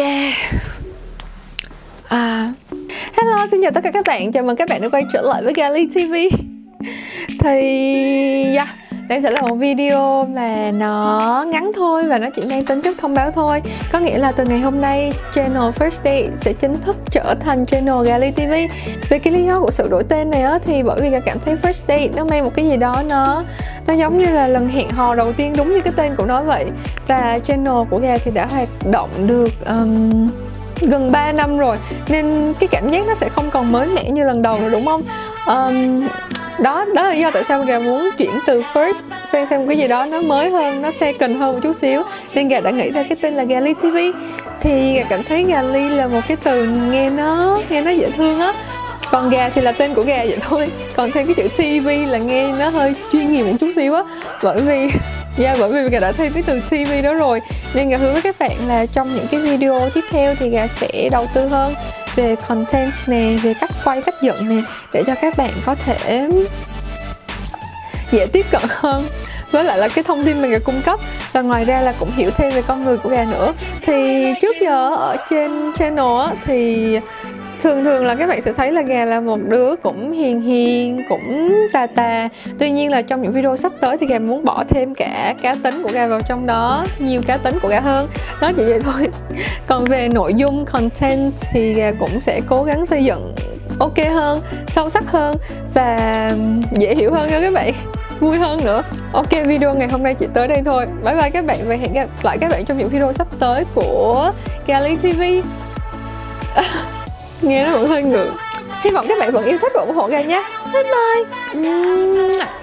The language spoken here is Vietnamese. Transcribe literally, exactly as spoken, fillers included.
Ok. À, hello, xin chào tất cả các bạn. Chào mừng các bạn đã quay trở lại với Gali ti vi. Thì yeah, đây sẽ là một video mà nó ngắn thôi và nó chỉ mang tính chất thông báo thôi. Có nghĩa là từ ngày hôm nay channel First Date sẽ chính thức trở thành channel Gali ti vi. Về cái lý do của sự đổi tên này á, thì bởi vì Gà cảm thấy First Date nó mang một cái gì đó nó nó giống như là lần hẹn hò đầu tiên, đúng như cái tên của nó vậy. Và channel của Gà thì đã hoạt động được um, gần ba năm rồi, nên cái cảm giác nó sẽ không còn mới mẻ như lần đầu nữa, đúng không? Um, đó đó là lý do tại sao Gà muốn chuyển từ first sang sang một cái gì đó nó mới hơn, nó second hơn một chút xíu, nên Gà đã nghĩ ra cái tên là Gali ti vi. Thì Gà cảm thấy Gali là một cái từ nghe nó nghe nó dễ thương á. Còn Gà thì là tên của Gà vậy thôi, còn thêm cái chữ ti vi là nghe nó hơi chuyên nghiệp một chút xíu á, bởi vì yeah, bởi vì Gà đã thêm cái từ ti vi đó rồi. Nên Gà hứa với các bạn là trong những cái video tiếp theo thì Gà sẽ đầu tư hơn về content nè, về cách quay, cách dựng nè, để cho các bạn có thể dễ tiếp cận hơn với lại là cái thông tin mình Gà cung cấp. Và ngoài ra là cũng hiểu thêm về con người của Gà nữa. Thì trước giờ ở trên channel á, thì thường thường là các bạn sẽ thấy là Gà là một đứa cũng hiền hiền, cũng tà tà. Tuy nhiên là trong những video sắp tới thì Gà muốn bỏ thêm cả cá tính của Gà vào trong đó, nhiều cá tính của Gà hơn. Đó, chỉ vậy thôi. Còn về nội dung content thì Gà cũng sẽ cố gắng xây dựng ok hơn, sâu sắc hơn và dễ hiểu hơn cho các bạn, vui hơn nữa. Ok, video ngày hôm nay chỉ tới đây thôi. Bye bye các bạn và hẹn gặp lại các bạn trong những video sắp tới của Gali ti vi. Nghe nó vẫn hơi ngượng. Hy vọng các bạn vẫn yêu thích và ủng hộ Gà nha. Bye bye.